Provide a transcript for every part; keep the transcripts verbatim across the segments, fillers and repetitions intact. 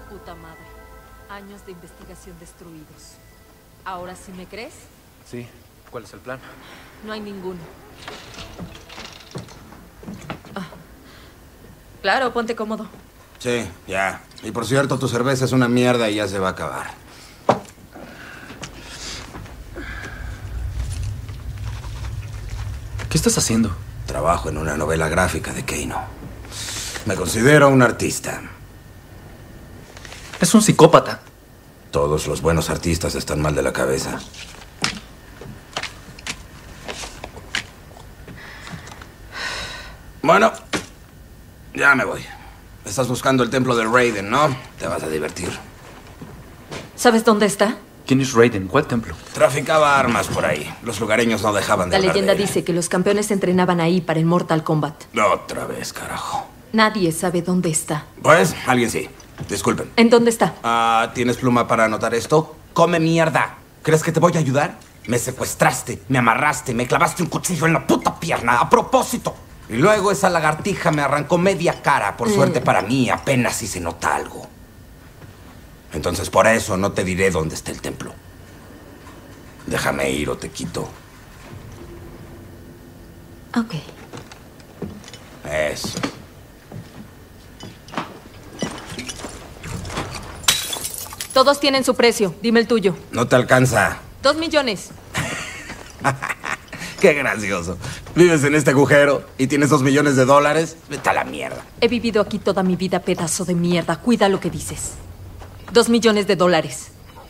Puta madre. Años de investigación destruidos. ¿Ahora sí me crees? Sí. ¿Cuál es el plan? No hay ninguno. Ah. Claro, ponte cómodo. Sí, ya. Y por cierto, tu cerveza es una mierda y ya se va a acabar. ¿Qué estás haciendo? Trabajo en una novela gráfica de Keino. Me considero un artista. Es un psicópata. Todos los buenos artistas están mal de la cabeza. Bueno, ya me voy. Estás buscando el templo de Raiden, ¿no? Te vas a divertir. ¿Sabes dónde está? ¿Quién es Raiden? ¿Cuál templo? Traficaba armas por ahí. Los lugareños no dejaban de La hablar leyenda de él. dice que los campeones entrenaban ahí para el Mortal Kombat. Otra vez, carajo. Nadie sabe dónde está. Pues, alguien sí. Disculpen. ¿En dónde está? Ah, ¿tienes pluma para anotar esto? ¡Come mierda! ¿Crees que te voy a ayudar? Me secuestraste, me amarraste, me clavaste un cuchillo en la puta pierna, a propósito. Y luego esa lagartija me arrancó media cara. Por suerte para mí, apenas si se nota algo. Entonces por eso no te diré dónde está el templo. Déjame ir o te quito. Ok. Eso. Todos tienen su precio. Dime el tuyo. No te alcanza. Dos millones. Qué gracioso. Vives en este agujero y tienes dos millones de dólares. Vete a la mierda. He vivido aquí toda mi vida, pedazo de mierda. Cuida lo que dices. Dos millones de dólares.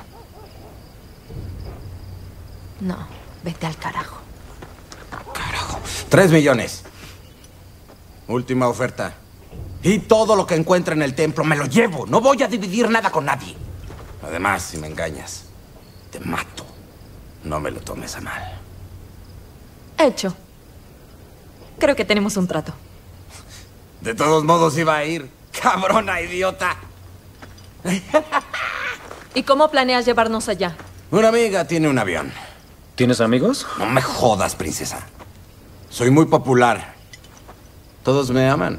No, vete al carajo. Carajo. Tres millones. Última oferta. Y todo lo que encuentre en el templo me lo llevo. No voy a dividir nada con nadie. Además, si me engañas, te mato. No me lo tomes a mal. Hecho. Creo que tenemos un trato. De todos modos iba a ir. ¡Cabrona idiota! ¿Y cómo planeas llevarnos allá? Una amiga tiene un avión. ¿Tienes amigos? No me jodas, princesa. Soy muy popular. Todos me aman.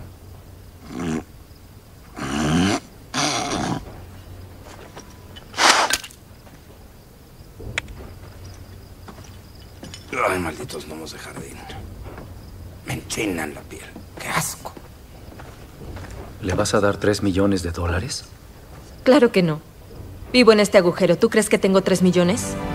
Ay, malditos gnomos de jardín. Me enchinan la piel. ¡Qué asco! ¿Le vas a dar tres millones de dólares? Claro que no. Vivo en este agujero. ¿Tú crees que tengo tres millones?